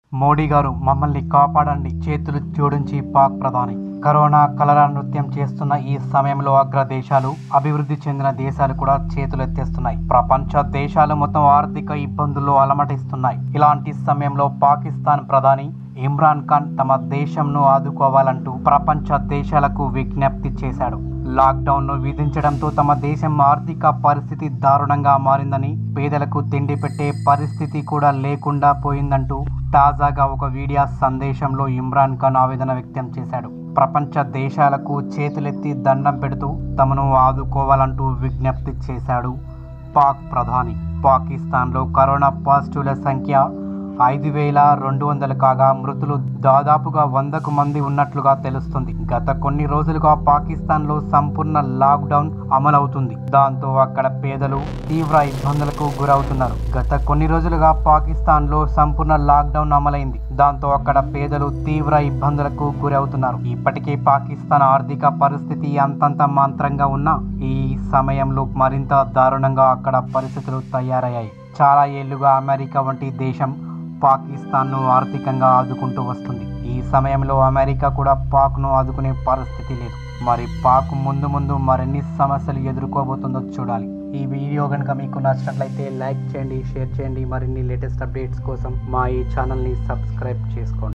మోడీ గారు మమ్మల్ని కాపాడండి చేతులు జోడించి పాక్ ప్రధాని. కరోనా కలరా నృత్యం చేస్తున్న ఈ సమయంలో అగ్ర దేశాలు, అభివృద్ధి చెందిన దేశాలు కూడా చేతులెత్తేస్తున్నాయి. ప్రపంచ దేశాలు మొత్తం ఆర్థిక ఇబ్బందుల్లో అలమటిస్తున్నాయి. ఇలాంటి సమయంలో పాకిస్తాన్ ప్రధాని ఇమ్రాన్ ఖాన్ తమ దేశంను ఆదుకోవాలంటూ ప్రపంచ దేశాలకు విజ్ఞప్తి చేశాడు. లాక్డౌన్ను విధించడంతో తమ దేశం ఆర్థిక పరిస్థితి దారుణంగా మారిందని, పేదలకు తిండి పెట్టే పరిస్థితి కూడా లేకుండా పోయిందంటూ తాజాగా ఒక వీడియో సందేశంలో ఇమ్రాన్ ఖాన్ ఆవేదన వ్యక్తం చేశాడు. ప్రపంచ దేశాలకు చేతులెత్తి దండం పెడుతూ తమను ఆదుకోవాలంటూ విజ్ఞప్తి చేశాడు పాక్ ప్రధాని. పాకిస్తాన్లో కరోనా పాజిటివ్ల సంఖ్య 5,200 కాగా మృతులు దాదాపుగా 100కు మంది ఉన్నట్లుగా తెలుస్తుంది. గత కొన్ని రోజులుగా పాకిస్తాన్లో సంపూర్ణ లాక్డౌన్ అమలవుతుంది. దాంతో అక్కడ పేదలు తీవ్ర ఇబ్బందులకు గురవుతున్నారు. గత కొన్ని రోజులుగా పాకిస్తాన్లో సంపూర్ణ లాక్డౌన్ అమలైంది. దాంతో అక్కడ పేదలు తీవ్ర ఇబ్బందులకు గురవుతున్నారు. ఇప్పటికే పాకిస్తాన్ ఆర్థిక పరిస్థితి అంతంత మాత్రంగా ఉన్న ఈ సమయంలో మరింత దారుణంగా అక్కడ పరిస్థితులు తయారయ్యాయి. చాలా ఏళ్లుగా అమెరికా వంటి దేశం పాకిస్తాన్ను ఆర్థికంగా ఆదుకుంటూ వస్తుంది. ఈ సమయంలో అమెరికా కూడా పాక్ను ఆదుకునే పరిస్థితి లేదు. మరి పాక్ ముందు మరిన్ని సమస్యలు ఎదుర్కోబోతుందో చూడాలి. ఈ వీడియో కనుక మీకు నచ్చినట్లయితే లైక్ చేయండి, షేర్ చేయండి. మరిన్ని లేటెస్ట్ అప్డేట్స్ కోసం మా ఈ ఛానల్ని సబ్స్క్రైబ్ చేసుకోండి.